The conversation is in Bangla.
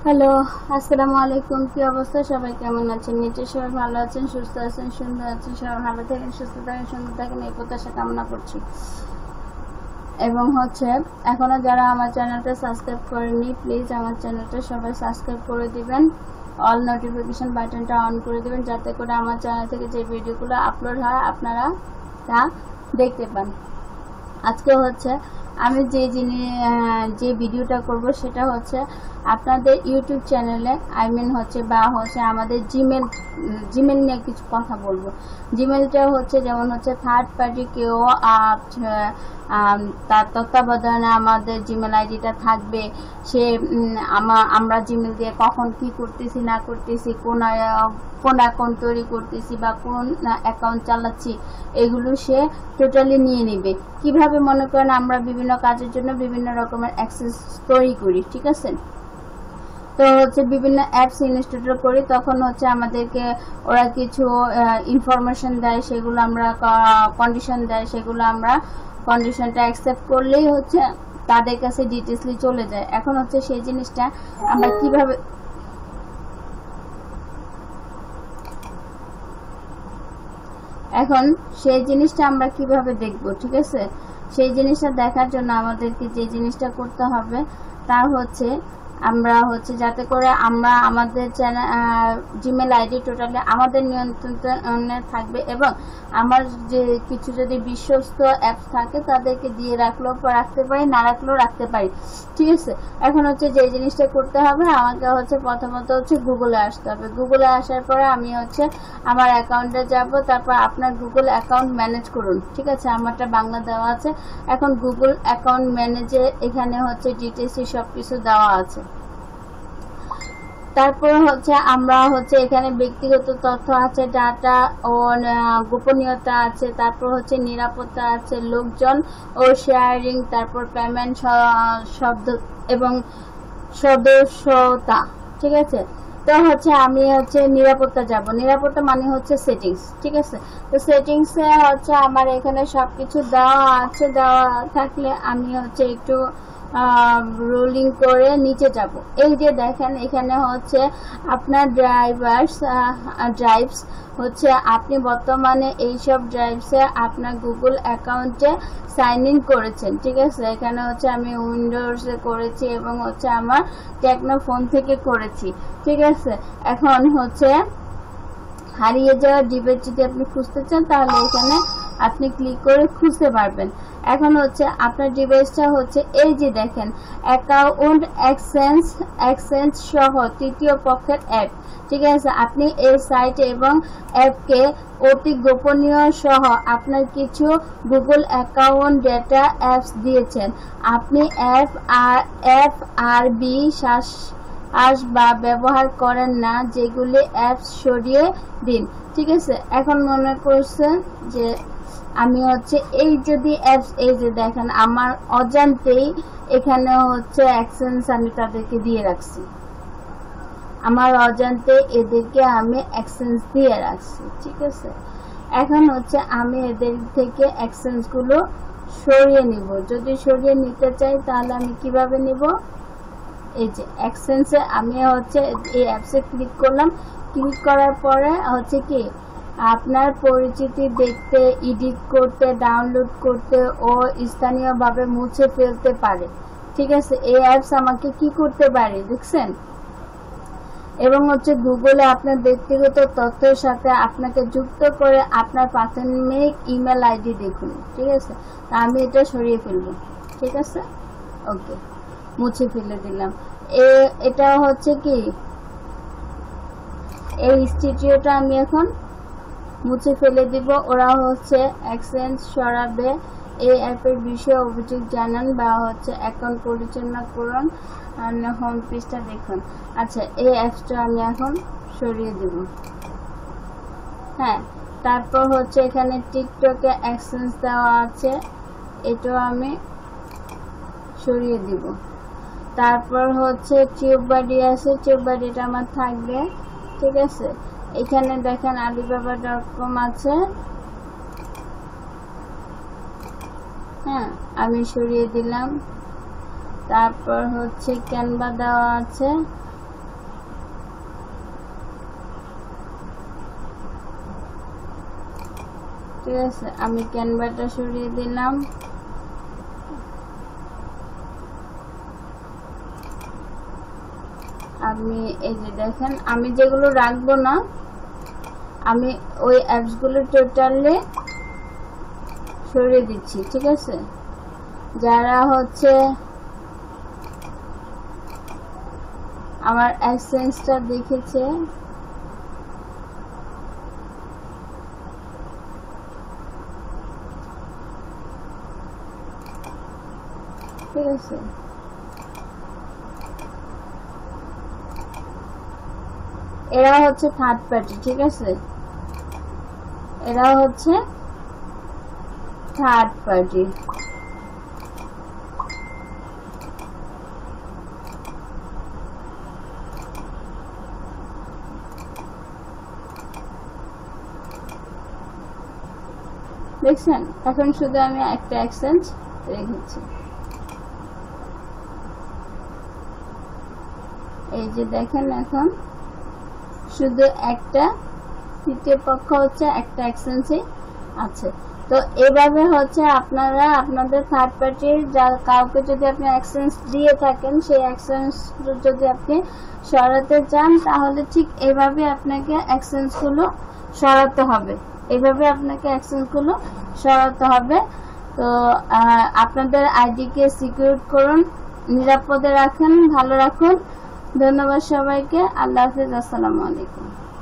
হ্যালো, আসসালামু আলাইকুম। কি অবস্থা? সবাই কেমন আছেন? নিশ্চয়ই সবাই ভালো আছেন, সুস্থ আছেন, সুন্দর আছেন। সবাই ভালো থাকেন, সুস্থ থাকেন, সুন্দর থাকেন, এই প্রত্যাশা কামনা করছি। এবং এখনো যারা আমার চ্যানেলটা সাবস্ক্রাইব করেননি, প্লিজ আমার চ্যানেলটা সবাই সাবস্ক্রাইব করে দিবেন। অল নোটিফিকেশন বাটনটা অন করে দিবেন, যাতে করে আমার চ্যানেল থেকে যে ভিডিওগুলো আপলোড হয় আপনারা তা দেখতে পান। আজকে আমি যে ভিডিওটা করব সেটা আপনাদের ইউটিউব চ্যানেলে আমাদের জিমেল নিয়ে কিছু কথা বলবো। জিমেলটা যেমন থার্ড পার্টি কেউ তার তত্ত্বাবধানে আমাদের জিমেল আইডিটা থাকবে। সে আমরা জিমেল দিয়ে কখন কি করতেছি না করতেছি, কোন অ্যাকাউন্ট তৈরি করতেছি বা কোন অ্যাকাউন্ট চালাচ্ছি, এগুলো সে টোটালি নিয়ে নেবে। কিভাবে মনে করেন আমরা বিভিন্ন কাজের জন্য বিভিন্ন রকমের অ্যাক্সেস তৈরি করি, ঠিক আছে? তো বিভিন্ন অ্যাপস ইনস্টল করি, তখন আমাদেরকে ওরা কিছু ইনফরমেশন দেয়, সেগুলো আমরা কন্ডিশন দেয়, সেগুলো আমরা কন্ডিশনটা অ্যাকসেপ্ট করলেই তাদের কাছে ডিটেইলসলি চলে যায়। এখন সেই জিনিসটা আমরা কিভাবে দেখব, ঠিক আছে? সেই জিনিসটা দেখার জন্য আমাদেরকে যে জিনিসটা করতে হবে তা আমরা যাতে করে আমরা আমাদের জিমেল আইডি টোটালি আমাদের নিয়ন্ত্রণে থাকবে, এবং আমার যে কিছু যদি বিশ্বস্ত অ্যাপস থাকে তাদেরকে দিয়ে রাখতে পারি, না রাখলেও রাখতে পারি, ঠিক আছে? এখন যে জিনিসটা করতে হবে, আমাকে প্রথমত গুগলে আসতে হবে। গুগলে আসার পরে আমি আমার অ্যাকাউন্টে যাব, তারপর আপনার গুগল অ্যাকাউন্ট ম্যানেজ করুন, ঠিক আছে? আমারটা বাংলা দেওয়া আছে। এখন গুগল অ্যাকাউন্ট ম্যানেজে এখানে ডিটেইলস সবকিছু দেওয়া আছে। তারপর আমরা এখানে ব্যক্তিগত তথ্য আছে, ডাটা ও গোপনীয়তা আছে, তারপর নিরাপত্তা আছে, লোকজন ও শেয়ারিং, তারপর পেমেন্ট, শব্দ এবং সদস্যতা, ঠিক আছে? তো আমি নিরাপত্তা যাব। নিরাপত্তা মানে সেটিংস, ঠিক আছে? তো সেটিংসে আমার এখানে সবকিছু দেওয়া আছে। দেওয়া থাকলে আমি একটু রোলিং করে নিচে যাব। এই যে দেখেন, এখানে আপনার ড্রাইভস আপনি বর্তমানে এইসব ড্রাইভসে আপনার গুগল অ্যাকাউন্টে সাইন ইন করেছেন, ঠিক আছে? এখানে আমি উইন্ডোজে করেছি এবং আমার টেকনো ফোন থেকে করেছি, ঠিক আছে? এখন হারিয়ে যাওয়া ডিভাইস যদি আপনি খুঁজতে চান, তাহলে এখানে আপনি ক্লিক করে খুঁজতে পারবেন। এখন আপনার ডিভাইসটা এই যে দেখেন, অ্যাকাউন্ট এক্সচেঞ্জ সহ তৃতীয় পক্ষের অ্যাপ, ঠিক আছে? আপনি এই সাইট এবং অ্যাপকে অতি গোপনীয় সহ আপনার কিছু গুগল অ্যাকাউন্ট ডেটা অ্যাপস দিয়েছেন। আপনি FRB বা ব্যবহার করেন না, যেগুলি অ্যাপস সরিয়ে দিন, ঠিক আছে? এখন মনে করছেন যে আমি এই যদি অ্যাপস, এই যে দেখেন আমার অজান্তেই এখানে অ্যাকসেন্স আমি তাদেরকে দিয়ে রাখছি, আমার অজান্তে এদেরকে আমি অ্যাকসেন্স দিয়ে রাখছি, ঠিক আছে? এখন আমি এদের থেকে অ্যাকসেন্স গুলো সরিয়ে নিব। যদি সরিয়ে নিতে চাই তাহলে আমি কিভাবে নিব? এই যে অ্যাকসেন্সে আমি এই অ্যাপসে ক্লিক করলাম। ক্লিক করার পরে কি আপনার পরিচিতি দেখতে, এডিট করতে, ডাউনলোড করতে ও স্থানীয়ভাবে মুছে ফেলতে পারে, ঠিক আছে? এই অ্যাপস আমাকে কি করতে পারে দেখছেন? এবং গুগলে আপনার ব্যক্তিগত তথ্যের সাথে আপনাকে যুক্ত করে আপনার প্রাথমিক ইমেল আইডি দেখুন, ঠিক আছে? তা আমি এটা সরিয়ে ফেলবো, ঠিক আছে? ওকে, মুছে ফেলে দিলাম। এটা কি এই স্টুডিওটা আমি এখন মুছে ফেলে দিব। ওরা অ্যাকসেন্স সরাবে। এই অ্যাপের বিষয়ে অভিযোগ জানান বা অ্যাকাউন্ট পরিচালনা করুন, হোম পেজটা দেখুন। আচ্ছা, এই অ্যাপসটা আমি এখন সরিয়ে দেব। হ্যাঁ, তারপর এখানে টিকটকে অ্যাকসেন্স দেওয়া আছে, এটাও আমি সরিয়ে দিব। তারপর টিউববাডি আছে, টিউববাডিটা আমার থাকবে, ঠিক আছে? এখানে দেখেন alibaba.com আছে, হ্যাঁ, আমি সরিয়ে দিলাম। তারপর ক্যানভা দেওয়া আছে, ঠিক আছে, আমি ক্যানভাটা সরিয়ে দিলাম। আমি এই যে দেখেন, আমি যেগুলো রাখবো না আমি ওই অ্যাপস গুলো টোটালি সরিয়ে দিচ্ছি। ঠিক আছে, যারা হচ্ছে আমার অ্যাডসেন্সটা দেখেছে ঠিক আছে, এরা হচ্ছে থার্ড পার্টি। ঠিক আছে, এরা হচ্ছে থার্ড পার্টি। দেখছেন, এখন শুধু আমি একটা এক্সচেঞ্জ রেখেছি। এই যে দেখেন, এখন শুধু একটা তৃতীয় পক্ষ হচ্ছে একটা এক্সচেঞ্জে আছে। তো এভাবে হচ্ছে আপনারা আপনাদের থার্ড পার্টির কাউকে যদি আপনি এক্সচেঞ্জ দিয়ে থাকেন, সেই এক্সচেঞ্জ যদি আপনি সরাতে চান তাহলে ঠিক এইভাবে আপনাকে এক্সচেঞ্জগুলো সরাতে হবে। এইভাবে আপনাকে এক্সচেঞ্জগুলো সরাতে হবে। তো আপনাদের আইডিকে সিকিউর করুন, নিরাপদে রাখুন, ভালো রাখুন। ধন্যবাদ সবাইকে। আল্লাহ হাফেজ। আসসালামু আলাইকুম।